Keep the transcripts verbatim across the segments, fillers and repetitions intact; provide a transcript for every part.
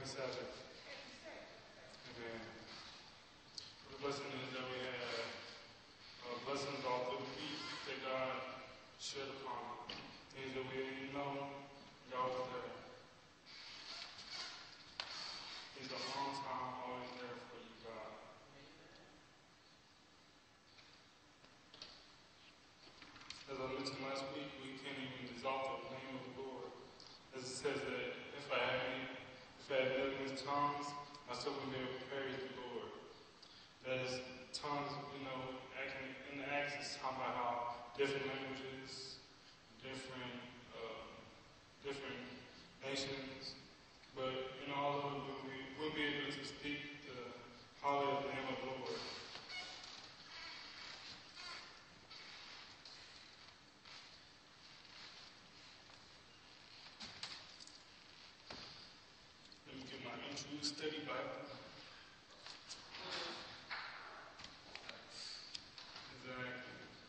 Sabbath. Amen. The blessing is that we have uh, blessings all through the week that God shed upon us. Things that we didn't know, God was there. He's a long time, always there for you, God. As I mentioned last week, we can't even exalt the name of the Lord. As it says that if I had any, if I had millions of tongues, I still wouldn't be able to praise the Lord. That is, tongues, you know, in the Acts, it's talking about how different languages, different, uh, different nations, but in all of them, we will be able to speak the holy of the name of the Lord. Let me get my intro study Bible. Exactly.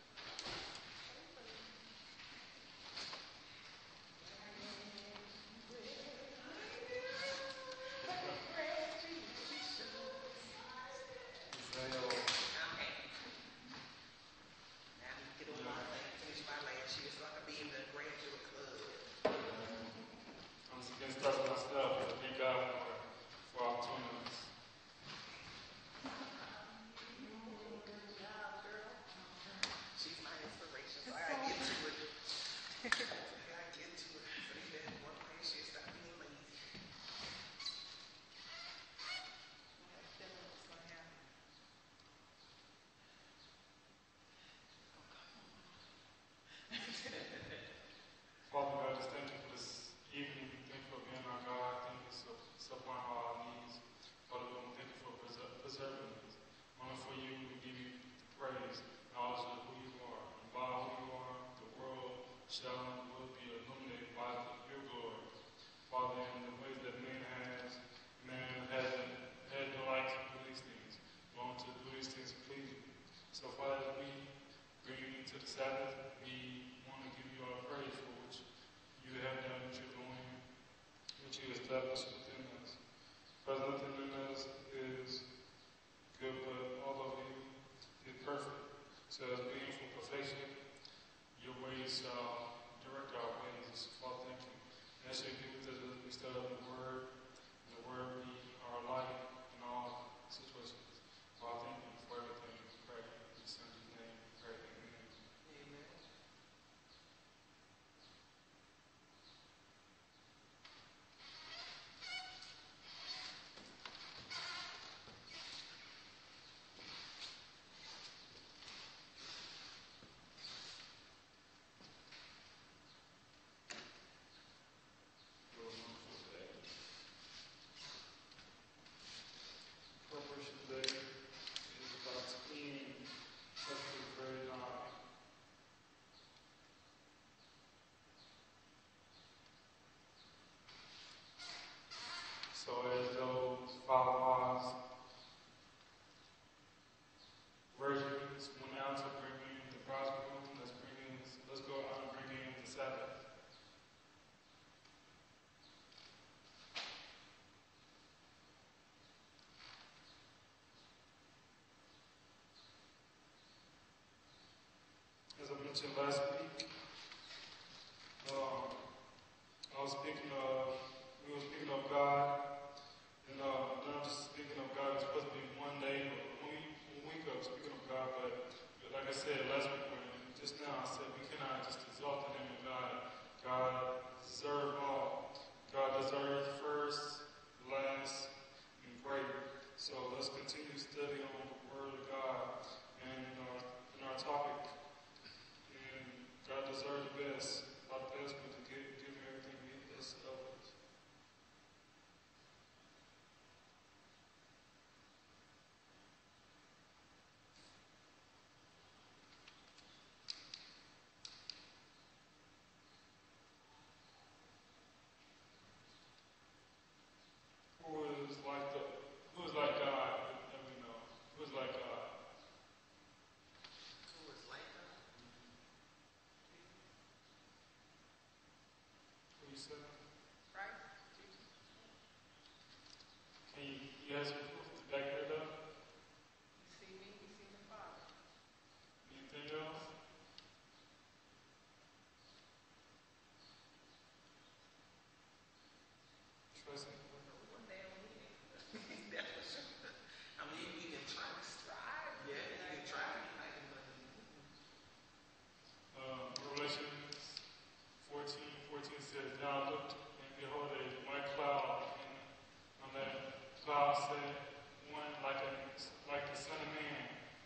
Father God, just thank you for this evening. Thank you for being our God. Thank you for supplying all our needs. Father God, thank you for preser- preserving us. Only for you, we give you praise, knowledge of who you are. And by who you are, the world shall and will be illuminated by your glory. Father, in the ways that man has, man hasn't had no right to do these things, long to do these things pleasing. So, Father, as we bring you into the Sabbath, we want to give you our praise for which you have done, what you're doing, what you established within us. Because nothing in us is good, but all of you is perfect. So as we aim for perfection, your ways shall direct our ways. Father, thank you. And as you give it to us as we study the word, and the word be our light in all situations. Father, thank you for everything. We pray in your Son's name. We pray. Amen. Amen. Preparation today is about cleaning chapter thirty-nine. So as those follow us, virgins went out to bring in the gospel, let's bring in, let's go out and bring in the Sabbath. As I mentioned last week, um, I was speaking of, we were speaking of God, and uh, not just speaking of God, it's supposed to be one day, but one week, one week of speaking of God, but like I said last week, when just now I said we cannot just exalt the name of God. God deserves all. God deserves first, last, and great. So let's continue to study on the Word of God and uh, in our topic. And God deserves the best, not the best, but to give, give him everything he is of us. Who is like the, who is like God? Let me know. Who is like God? Who is like God? Who you said? Right? Jesus. He has proof to back that up. You see me, you see the Father. Anything else? Trust him. One day I'm leaving. That's for sure. I mean, we can try to strive. Yeah, you can try to fight him, but Um, Revelations fourteen, fourteen says, Now I looked, and behold, a white cloud, and on that cloud sat one like a like the Son of Man.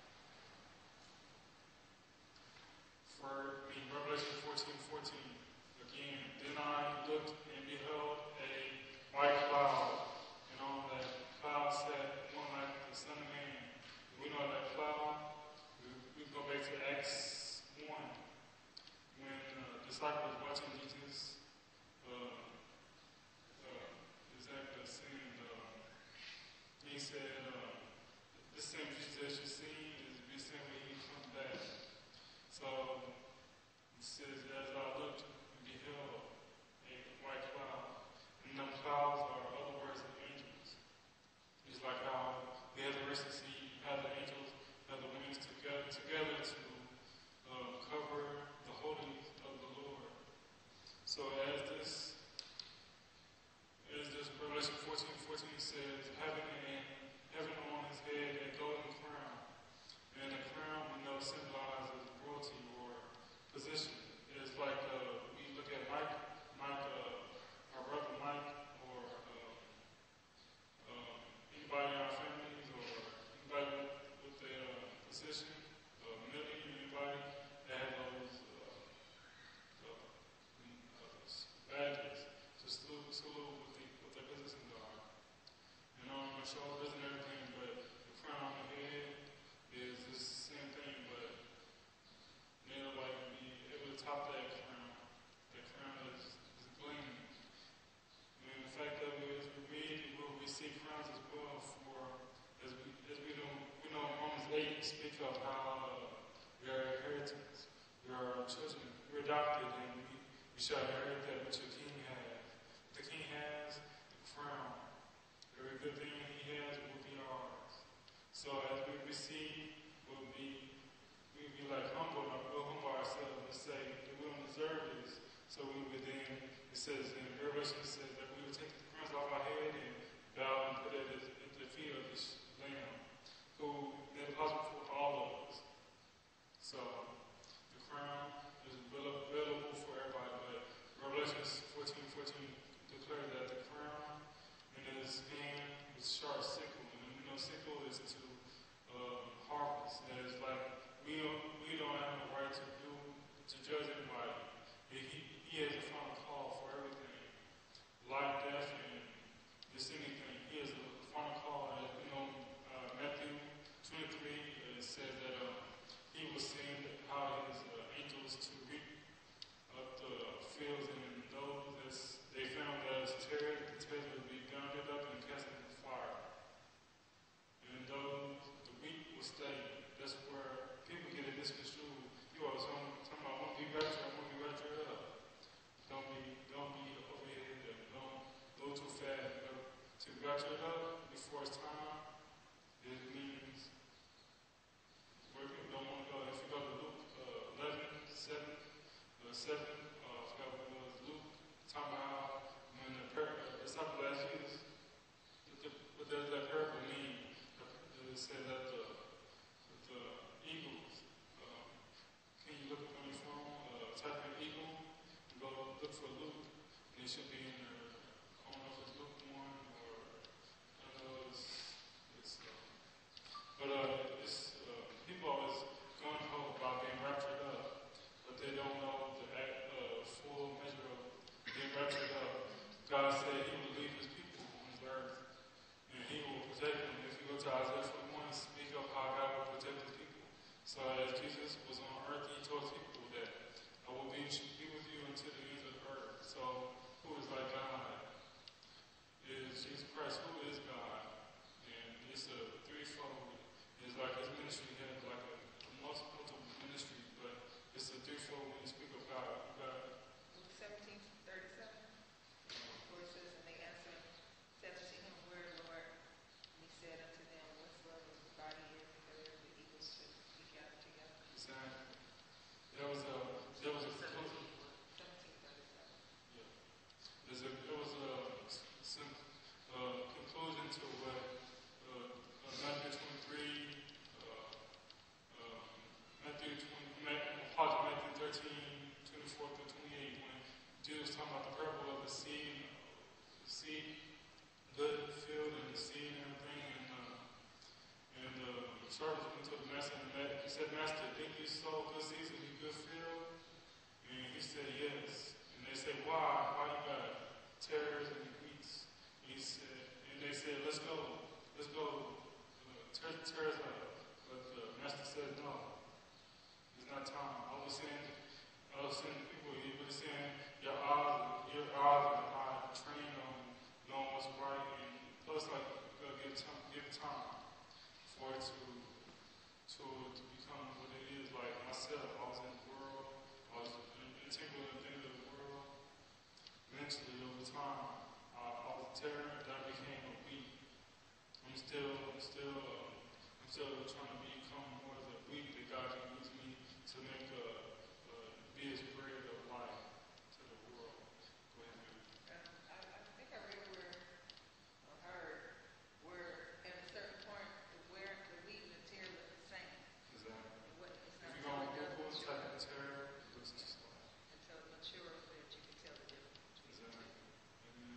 For in Revelation fourteen, fourteen, again, then I looked and beheld a white cloud, and on that cloud sat one like the Son of Man. We know that cloud. We, we go back to Acts one. When uh, disciples watching Jesus, uh, uh, exactly saying, uh, he said, uh, this same Jesus that you see is be seen when he comes back. So it says, as I looked and beheld a white cloud, and them clouds are other words of angels. It's like how we have the rest of the sea, have the angels, have the wings together, together to uh, cover the holies of the Lord. So as this, as this Revelation fourteen, fourteen says, having in heaven on his head a golden crown, and the crown we know symbolizes royalty or position. It's like uh, we look at Mike, Mike, uh, our brother Mike, or uh, uh, anybody in our families, or anybody with, with a uh, position, uh, Millie, anybody that has those uh, uh, badges to salute, salute what, the, what their positions are. And on my shoulders and everything, but the crown on the head is the same thing, but they'll like be able to top that crown. That crown is, is gleaming. And the fact that we, as we read, we will receive crowns as well for, as we, as we know, we know Romans eight speak of how uh, we are inheritance, we are children, we're adopted, and we, we shall inherit that which the king has. What the king has, the crown. Every good thing he has will be ours. So as we receive, we'll be, we'll be like humble, we'll humble ourselves and say that we don't deserve this. So we would then, it says in Revelation, it says that we would take the crowns off our head and bow and put it at the feet of this Lamb, who made it possible for all of us. So the crown is available for everybody, but Revelation fourteen, fourteen declares that the crown in his hand is sharp sickle, and we know sickle is to uh, harvest. And it's like we don't we don't have the right to do to judge anybody. He, he has a final call for everything, life, death, and just anything. He has a final call. As we know, uh, Matthew twenty-three uh, says that uh, he will send out his uh, angels to reap up the fields, and those that they found that is tares, the tares will be bounded up and cast into the fire. And those, the wheat will stay. That's where people get it misconstrued. You are talking about, I want to be raptured, I want to be raptured up. Don't be, don't be over here, don't go too fast. But to be raptured up before it's time, it means where people don't want to go. If you go to Luke uh, eleven, seven, uh, seven, uh, I forgot what it was, Luke, talking about when the parable, the disciple asked Jesus, what does that parable mean? It said that the, that the eagles, um, can you look up on your phone, uh, type in eagle, and go look for Luke, and it should be in there. I don't know if it's Luke one or, I don't know, it's, it's uh, but uh, it's, uh, people always gung ho about being raptured up, but they don't know the uh, full measure of being raptured up. God said he will leave his people on this earth, and he will protect them. If you go to Isaiah forty-one, speak of how God will protect his people. So as Jesus was on earth, he told people that I will be, be with you until the ends of the earth. So who is like about the parable of the seed, the seed, good field, and the seed and everything. And uh, and uh, the servants went to the master and met. He said, "Master, did you sow good seeds in your good field?" And he said, "Yes." And they said, "Why? Why you got tares and weeds?" He said, and they said, "Let's go, let's go, uh, tear the tares out." But the master said, "No, it's not time." I was saying, I was saying to people, he was saying, your eyes, your eyes are not trained on knowing what's right, and plus, like, you gotta give time, give time for it to, to, to become what it is. Like myself, I was in the world, I was integral in the things of the world. Eventually, over time, I, I was a terror, and I became a wheat. I'm still, I'm still, uh, I'm still trying to become more of the wheat that God can use me to make a, uh, be His bread of life to the world. Go ahead, man. Um, I, I think I read where, or heard, where at a certain point, the where the wheat and the tear look the same. Exactly. What, it's If not you're going to until it Google, does type mature, in terror, it looks just like. until it matures that you can tell the difference between the Exactly. two. Amen.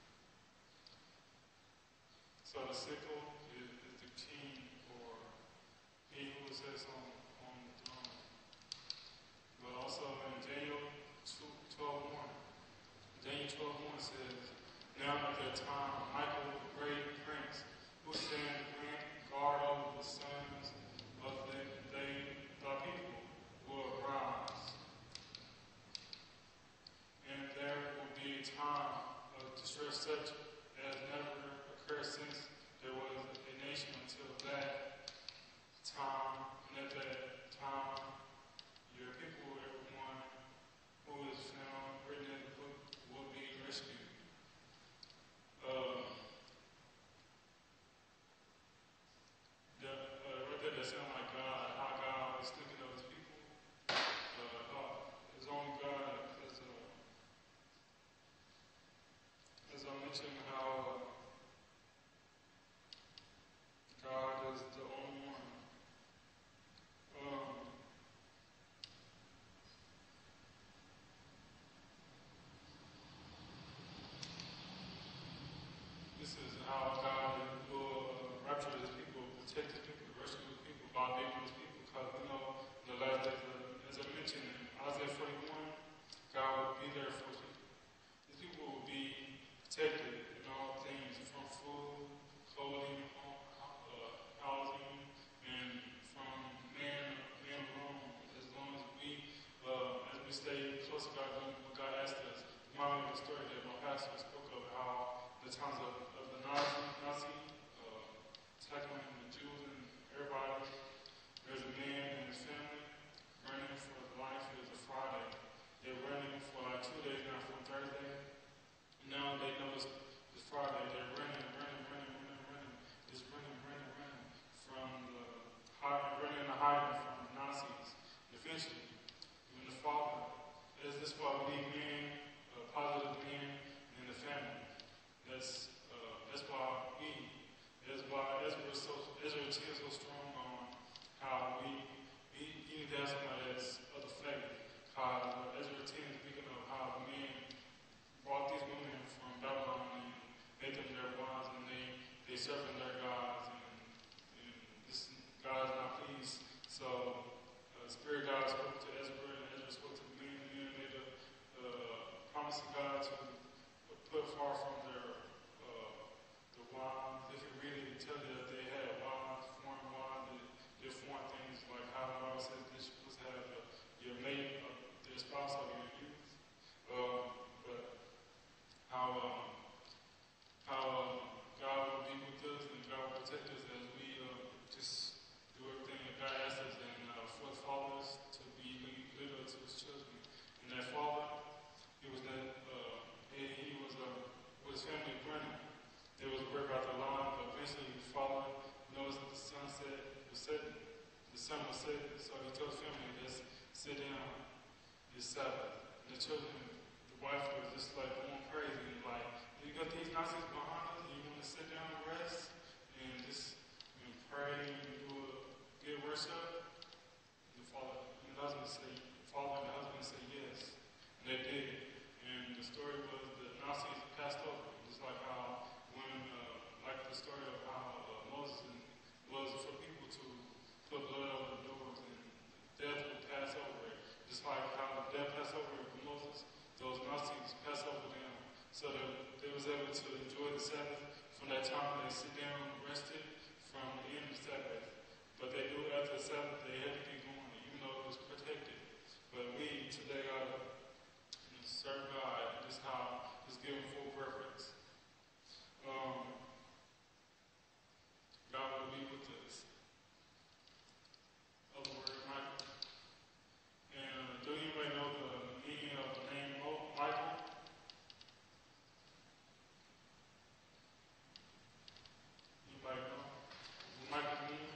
So the sickle is, is the king, or he who sits on, on the throne. But also in Daniel twelve one, Daniel twelve one says, "Now at that time, Michael, the great prince, who stands guard over the sons of the, they, the people, will arise. And there will be a time of distress such as never occurred since there was a nation until that time. And at that time, your people, everyone who is found written in the book, will be rescued." Uh, the, uh, right there, that sound like God, how God is thinking of His people. Uh, how His own God, as, uh, as I mentioned, how God is the only one. Um, This is how God will uh, rapture His people, protect His people, rescue His people, by being with His people. Because we know in the last days, uh, as I mentioned in Isaiah forty-one, God will be there for His people. His people will be protected in all things, from food, clothing, home, uh, housing, and from man, man alone. As long as we, uh, as we stay close to God, when God asked us, remind me of the story that my pastor spoke of, how the times of, of the Nazi, Nazi uh, tackling the Jews and everybody. There's a man and his family running for his life. It was a Friday. They're running for like two days now, from Thursday. Now they know it's, it's Friday. They're running, running, running, running, running. Just running, running, running from the hide, running and hiding from the Nazis. Eventually, when the father, as this why we need men, uh, positive men in the family. That's uh, that's why we, that's why Ezra is so Ezra is so strong on how we we need to have somebody that's of the faith. How Ezra ten is speaking of how men brought these women from Babylon and made them their wives, and they they serving their gods, and, and this God is not pleased. So uh, Spirit God spoke to Ezra, and Ezra spoke to the men, and men made a uh, promise to God to put far from their uh, the wives. If you read it, it tells you that they had wives, foreign wives, that did foreign things, like how the Bible says they're supposed to have the, your mate, uh, their spouse of your youth. Um, but how um, how um, God will be with us and God will protect us as we uh, just do everything that God asks us, and uh, for the fathers to be little to His children. And that father, he was that uh, he, he was uh, with his family running. There was a word about the line, but eventually the father noticed that the sun set was setting. The sun was setting, so he told his family, "Just sit down. It's Sabbath." And the children, the wife was just like going crazy, like, "You got these Nazis behind us, and you want to sit down and rest and just and pray and do a good worship?" And the father and the husband say, the father and the husband say yes. And they did. And the story Nazis passed over. Just like how when, uh, like the story of how uh, Moses was for people to put blood over the doors and death would pass over it. Just like how death passed over it with Moses, those Nazis passed over them so that they was able to enjoy the Sabbath from that time they sit down and rested from the end of the Sabbath. But they knew after the Sabbath they had to keep going, even though it was protected. But we today are to serve God. This how is given full preference. Um, God will be with us. Other word, Michael. And uh, do anybody know the meaning of the name Mo- Michael? Anybody know? Michael meaning?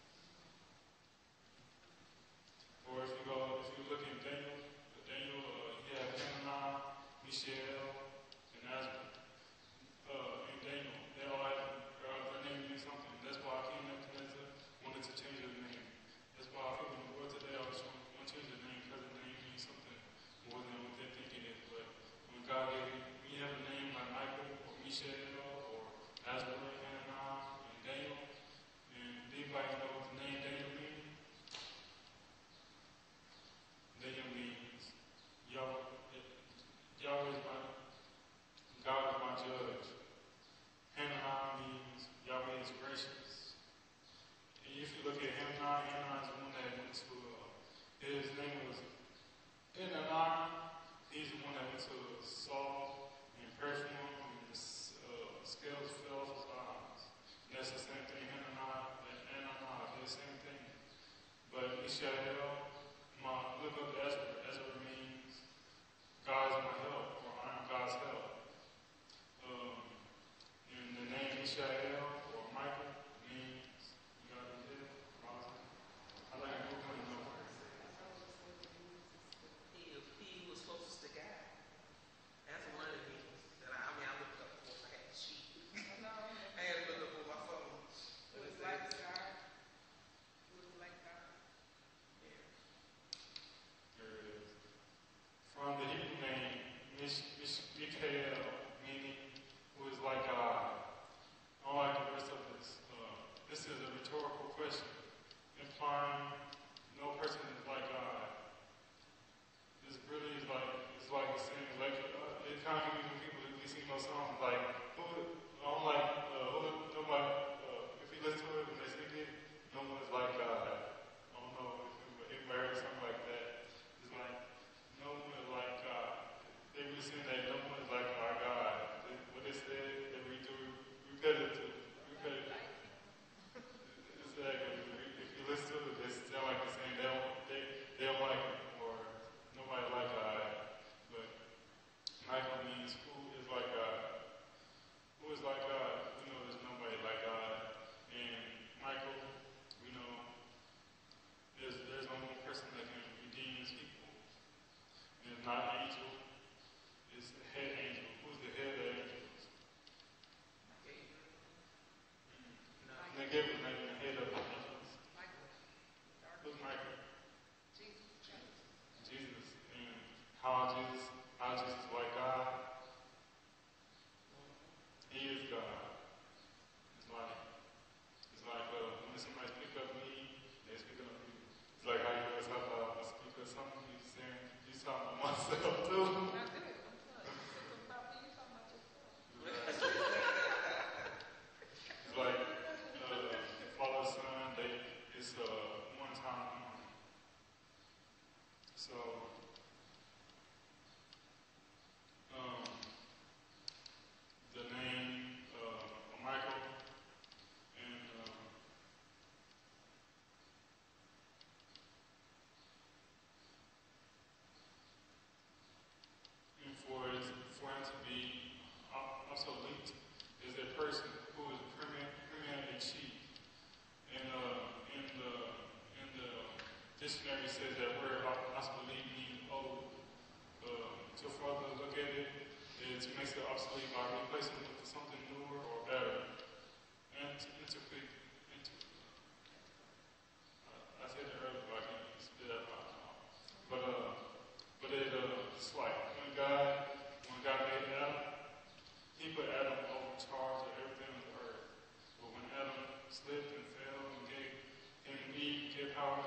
Or if you go, if you look in Daniel, Daniel, uh, he had Hananiah, Mishael, and Azariah. Uh, in Daniel, they all had uh, their name means something. That's why King Nebuchadnezzar wanted to change his name. That's why people in the world today always want want to change their name because the name means something more than what they think it is. But when God gave you, when you have a name like Michael or Mishael or Azariah, Hananiah, and Daniel, and anybody know what the name Daniel means? Daniel means Yahweh, Yahweh is my, God is my judge. Hananiah means Yahweh is gracious. And if you look at Hananiah, Hananiah is the one that went to, uh, his name was Hananiah. He's the one that went to Saul and prayed for him, and the uh, scales fell off his eyes. And that's the same thing, Hananiah and Hananiah, they're the same thing. But Mishael, my, look up Ezra. Ezra means God is my help, or I am God's help. Um, and the name Mishael or Michael means God is help. I like to move on. He, he was closest to God. That's one of the meanings that I, I mean, I looked up for. I had to cheat. No, I had to look up on my phone. it was like God. It was like God. Yeah. There it is. From the Hebrew name, Mish, Mish, Mikael, meaning who is like God. Unlike the rest of this, uh, this is a rhetorical question, implying no person is like God. This really is like, it's like saying, like, uh, it kind of gives me people who listen to songs, like, who, I'm like, uh, who, nobody, uh, if you listen to it when they sing it, no one is like God. I don't know if anybody heard something like that. It's like, no one is like God. They were saying that no one is like our God. They, what they said, they redo repetitive. Repetitive. Exactly. If you listen to it, they sound like they're saying they don't, they, they don't like it, or nobody like God. But Michael means who is like God. Who is like God? We know there's nobody like God. And Michael, we know there's there's only one person that can redeem his people. And it's not an angel, it's the head angel. Who's the head of the angels? Gabriel. No. And they gave him the name, the head of the angels. Michael. Dark. Who's Michael? Jesus. Jesus. And how Jesus, how Jesus is like God? He is God. It's like, it's like uh, when somebody speak up me, they speak up you. It's like how you guys have uh, a speaker, something you saying, you talking about myself too. I did. I'm sorry. You said something about me. You talking about yourself. It's like uh, Father, Son, they, it's uh, one time only. So, um, the name uh, Michael and um, and for it, for him to be uh, also linked is a person who is premier, premier in chief. And uh, in the in the dictionary it says that word obsolete means old. Uh, to further look at it, it makes it obsolete by replacing it with something newer or better. And to interpret, inter, uh, I said it earlier, but I can't spit that out now. But uh, but it uh, it's like when God when God made Adam,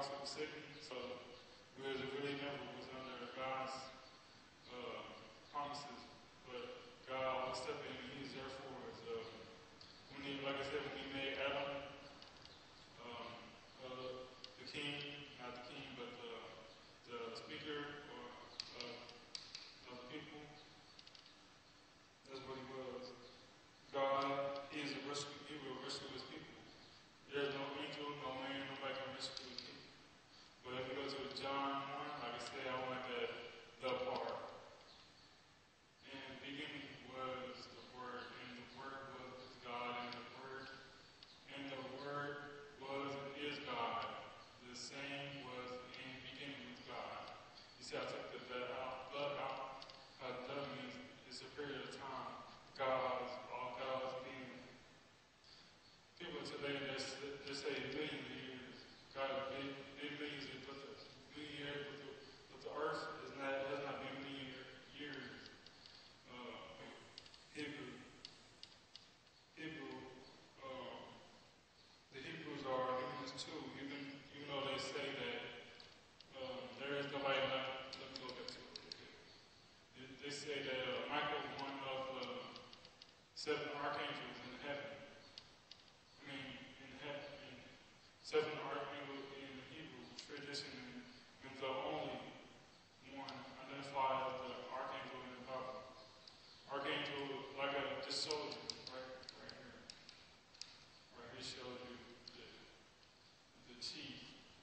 prophets were forsaken, so we was really never was under God's uh, promises. But God always stepped in and He was there for us. Uh, when he, like I said, when He made Adam, um, uh, the king, not the king, but the, the speaker or uh, of the people, that's what He was. God is a rescue. He will rescue His people. There's no angel, no man, nobody can rescue His people. But if you go to John one, like I said, I don't like that the part. And the beginning was the Word, and the Word was with God, and the Word, and the Word was and is God. The same was in the beginning with God. You see, I took the the out, the out. Uh, the means it's a period of time. God's, all God's being. People today, they, they say millions of years. God is big, big millions, but the million years, but the, but the earth is not, has not been million years. Uh, Hebrew, Hebrew, um, the Hebrews are humans too, even, even though they say that um, there is nobody left. Let me go back to it. They, they say that uh, Michael, one of the seven archangels in heaven, I mean, in heaven, in seven archangels in Hebrew tradition, means the only one identified as the archangel in the Bible. Archangel, like a just soldier, right, right here. Right here shows you the, the chief.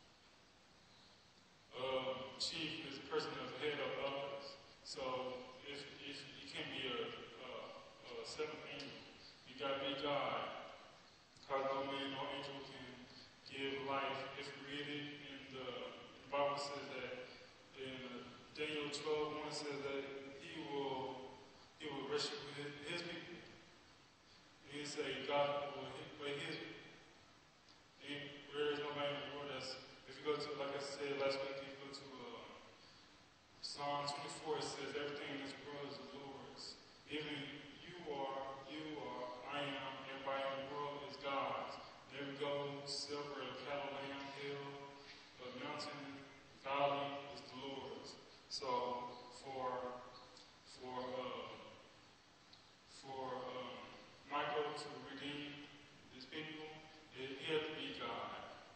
Um, chief is the person of the head of others. So if if you can't be a, a, a seventh angel, you gotta be God. Because no man, no angel can give life. If you read it in the, the Bible says that in Daniel twelve one says that he will he will rescue his, his people. And he say God will hit his people. And there is nobody in the world that's, if you go to, like I said last week, if you go to uh, Psalm twenty-four, it says everything in this world is the Lord's. Even you are, you are, I am, everybody in the world is God's. Every gold, silver, cattle, lamb, hill, a mountain, valley is the Lord's. So for for uh, for um, Michael to redeem his people, it, he had to be God.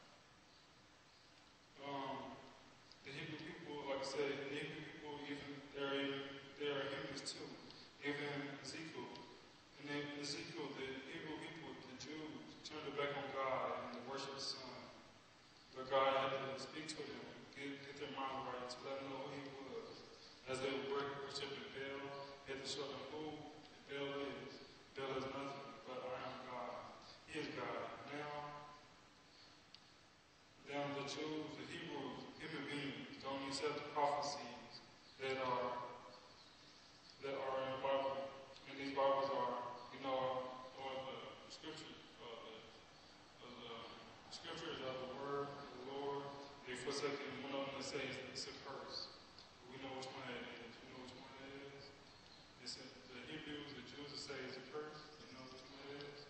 Um, the Hebrew people, like I said, the Hebrew people, even they're even they're humans too. Even Ezekiel, and then Ezekiel, the Hebrew people, the Jews, turned their back on God and they worshiped the Son. But God had to speak to them, get, get their mind right, to let them know who He was. As they were worshiping Baal, He had to show them who Baal is. Baal is nothing, but I am God. He is God. Now, them, the Jews, the Hebrews, human beings, don't accept the prophecies that are that are in the Bible. And these Bibles are, you know, or the scriptures, uh, the, uh, the scriptures of the word of the Lord. They forsaken one of them that says it's a curse. We know which one that is. You know which one that is? It's in the Hebrews, the Jews that say it's a curse. You know which one that is?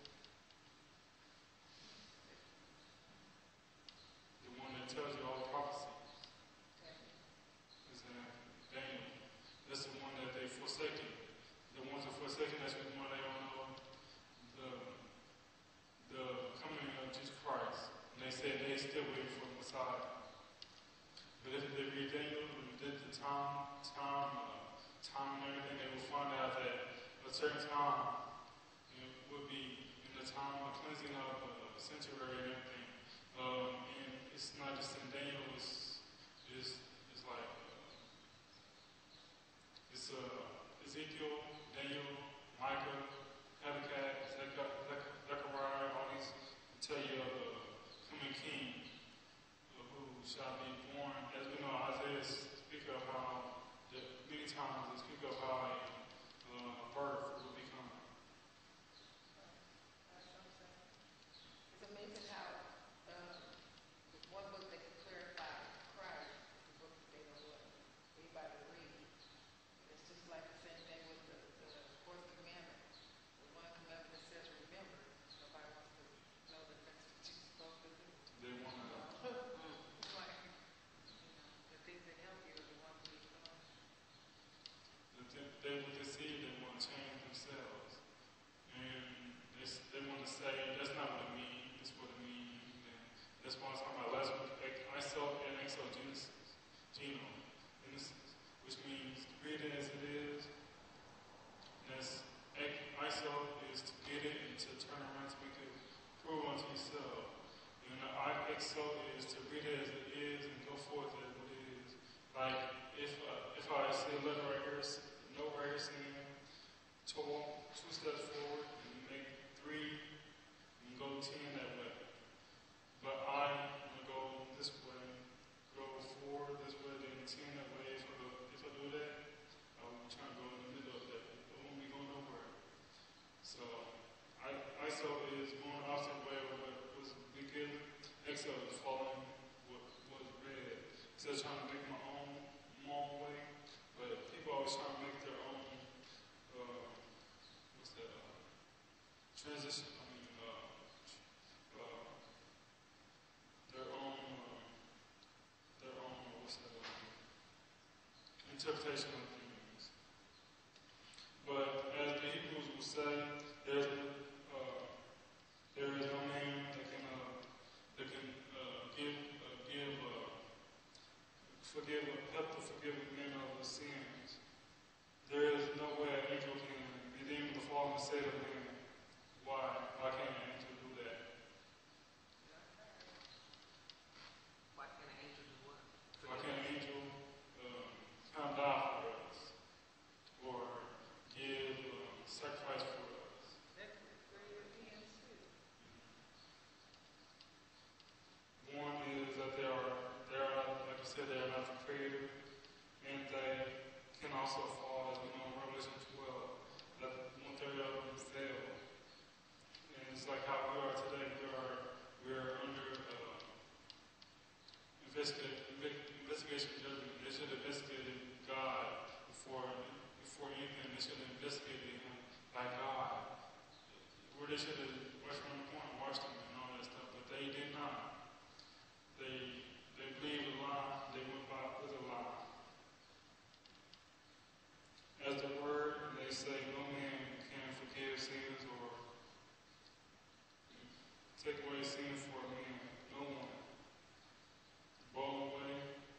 The one that tells you all the prophecies. It's in Daniel. That's the one that they forsaken. The ones that forsaken, that's the one they don't know the the coming of Jesus Christ. And they say they still waiting for the Messiah. But if they read Daniel and did the time, time, uh, time and everything, they will find out that a certain time it would be in the time of cleansing of the sanctuary and everything. Um, and it's not just in Daniel, it's, it's, it's like, uh, it's uh, Ezekiel, Daniel, Micah, Habakkuk, Zechariah, all these tell you of the coming king uh, who shall be born. As we know, Isaiah speaks of how, that many times they speak of how a uh, birth will become. That's what I'm saying. It's amazing how um, there's one book that can clarify Christ, the book that they don't want anybody to read. And it's just like the same thing with the, the fourth exo is to read it as it is and go forth as it is. Like if uh, if I see a letter right here, no right here saying two, two steps forward and make three and go ten that way. But I want to go this way, go forward this way, then ten that way. If I, go, if I do that, I'm trying to go in the middle of that. I won't be going nowhere. So I, I S O is going the opposite way of what was wicked. Exo is following what was read. Instead of trying to make my own, my own way, but people always trying to make their own, uh, what's that, uh, transition, I mean, uh, uh, their own, uh, their own, what's that, uh, interpretation of things. But as the Hebrews will say, there's uh, there is no man that can uh, that can uh, give uh, give uh, forgive help to forgive men of the sins. There is no way an angel can redeem the fallen state of man. Why? Why can't an angel do that? Why can't an angel do what? Why can't an angel uh, come die for us or give uh, sacrifice for us? That's the creator being too. One is that they are, they are not, like you said, they are not the creator, and they can also fall, as we know in Revelation twelve, that one third of them fail. And it's like how we are today. We are, we are under uh, investigation, investigation judgment. They should have investigated God before, before anything. They should have investigated Him by God. Where they should have watched from the corner, watched Him and all that stuff, but they did not. They they believed a lie. They went by with a lie. As the word, and they say no man can forgive sins or take away sin for a man. No one. Blown away.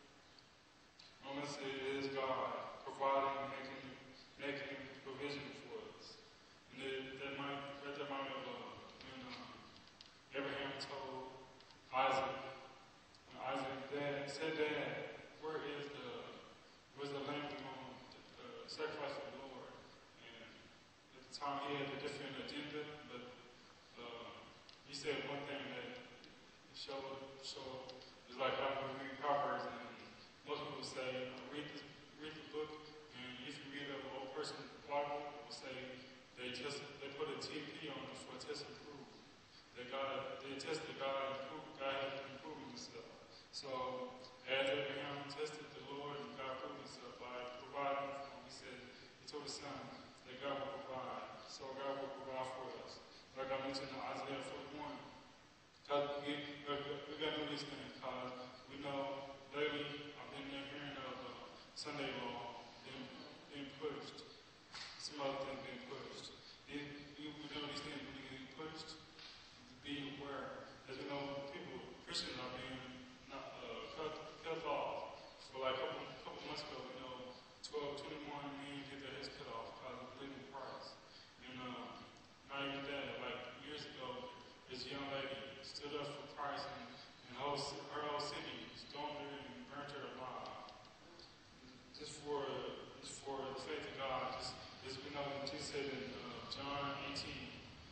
Romans it is God providing, making, making provision for us. And it, that might, right there might have uh, when uh, Abraham told Isaac, when Isaac dad said, Dad, where is the where's the lamb we're going to uh, sacrifice for the Lord? And at the time he had a different agenda, but uh, he said one thing that showed showed is like how we read Proverbs, and most people say, read the read the book, and if you read an old person's Bible, it will say they just they put a T P on it for test and prove. That God they tested God and proved God had been proving Himself. So as Abraham tested the Lord and God proved Himself by providing for him, He said He told His son that God will provide. So God will provide for us. Like I mentioned in Isaiah forty-one. Because we, we got to do these things because we know lately I've been hearing of uh, Sunday law being, being pushed. Some other things being pushed. These, we, we know these things being pushed. Be aware. As we know, people, Christians are being not, uh, cut, cut off. For like a couple, couple months ago, we know twelve, twenty-one men get their heads cut off because of believing Christ. And uh, not even that, like years ago, this young lady stood up for Christ, and, and whole, her whole city stormed her and burnt her alive. Just for just for the faith of God. Just as we know, Jesus said in uh, John eighteen,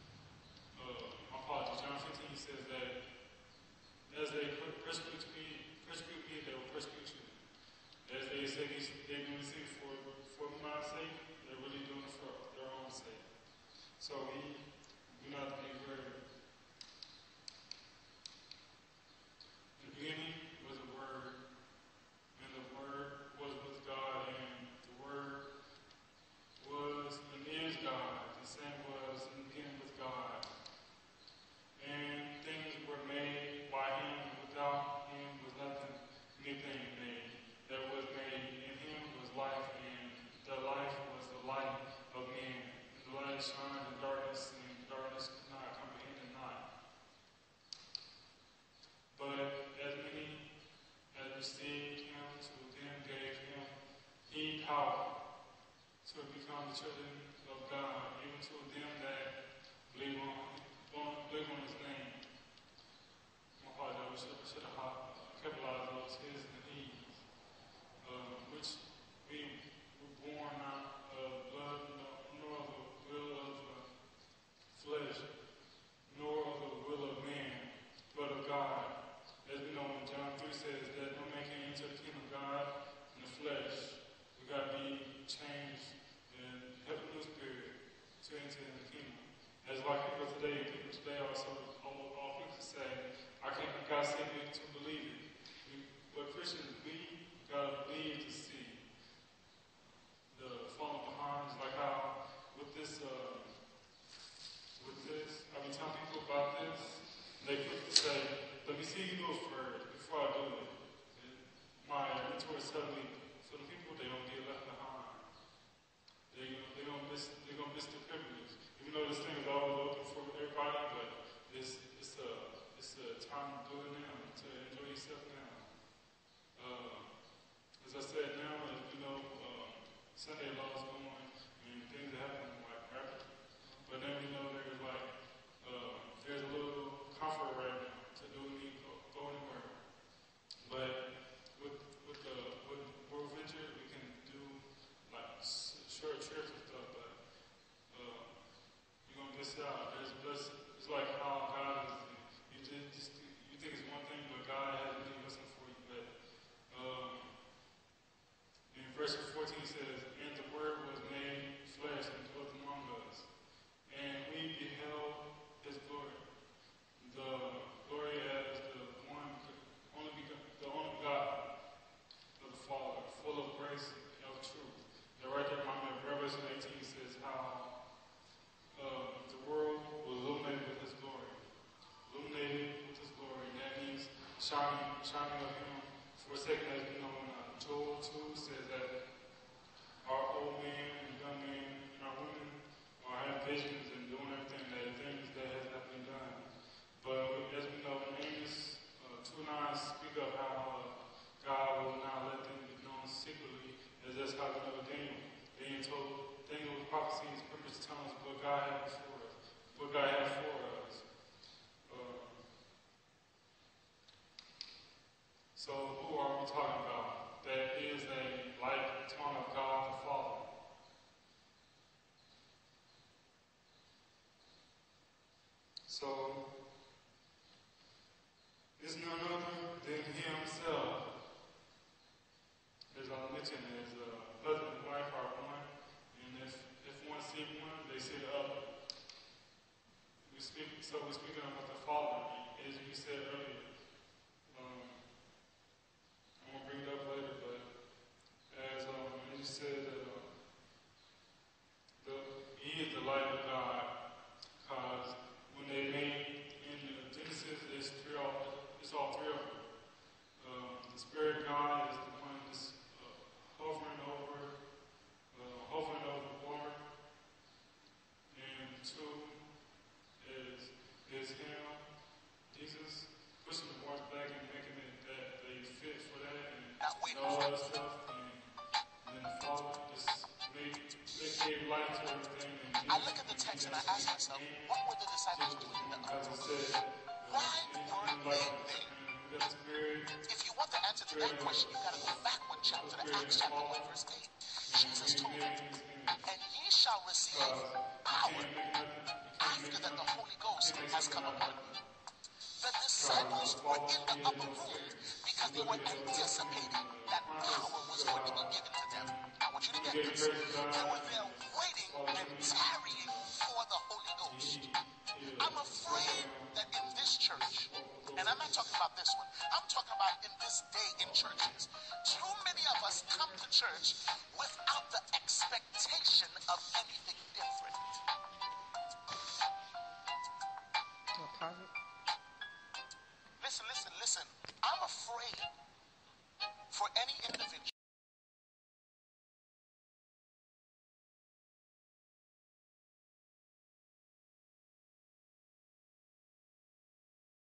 uh, my apologies, John fifteen, he says that as they persecute me, persecute me, they will persecute you. As they say these, they do these things for for my sake, they're really doing it for their own sake. So we do not be worried. In the beginning was a word, and the word was with God, and the word was and is God. The same was in the beginning with God. And things were made by Him, and without Him was nothing, anything made that was made. In Him was life, and the life was the light of men. And the light shined in darkness, and darkness could not comprehend it not. But as many as received Him, to them gave Him He power to become the children of God, even to them that believe on, on, believe on His name. My apologies, I wish I to enter in the kingdom. As like people today, people today are so all, all quick to say, I can't, God said me to believe it. We, but Christians, we gotta believe to see the falling behind. It's like how with this, uh, with this, I've been telling people about this. They quick to say, let me see you do it first before I do it. And my mentor is telling me, for the people, they don't get left behind. They they gonna miss they gonna miss the privilege. Even though this thing is always open for everybody, but it's it's a it's a time to do it now, to enjoy yourself now. Uh, as I said, now as you know, uh, Sunday law is going and things are happening like rapidly. But then we know there's like uh, there's a little comfort right now to do need go, go anywhere. But with with the with World Venture, we can do like s- short trips and stuff. But uh, you're gonna miss out. There's bless. It's like how God is. You just, just you think it's one thing, but God has really blessing for you. But um, in verse fourteen it says, "And the Word was made flesh and dwelt among us, and we beheld His glory, the glory as the one only begot, the only God of the Father, full of grace and of truth." And right there, my man, Revelation eighteen says how uh, the world was illuminated with His glory, illuminated with His glory, and that means shining, shining of Him. For a second, as we know, in uh, Joel two says that our old men and young men and our women are having visions and doing everything that things that has not been done. But as we know, in Amos uh, two nine speak of how uh, God will not let things be known secretly, as that's how we know Daniel. Daniel told Daniel with prophecy is pretty much telling us what God had before us, what God had for us. Uh, so who are we talking about? That is a like tongue of God the Father. So it's none other than Himself. As I mentioned, as a husband and wife are one, and if if one see one, they see the other. We speak, so we're speaking about the Father, as we said earlier. Um, I'm gonna bring it up later, but as um, as you said, uh, the He is the light of God, because when they made in Genesis, it's three all, it's all three of them. Um, the Spirit of God is the one that's uh, hovering over, uh, hovering over the water, and two is is Him, Jesus, pushing the water back and making it that they fit for that, and, and all that stuff, and, and then the Father just made, they gave life to everything. And I look at the text and I ask myself, what were the disciples doing in the as I upper room? said, Why weren't they there? we got the Spirit. If you want the answer to that question, you got to go back one chapter to Acts chapter one, verse eight. Jesus told them, and ye shall receive power after that the Holy Ghost has come upon you. The disciples were in the upper room because they were anticipating that power was going to be given to them. I want you to get this. They were there waiting and tarrying for the Holy Ghost. I'm afraid that in this church, and I'm not talking about this one, I'm talking about in this day in churches, too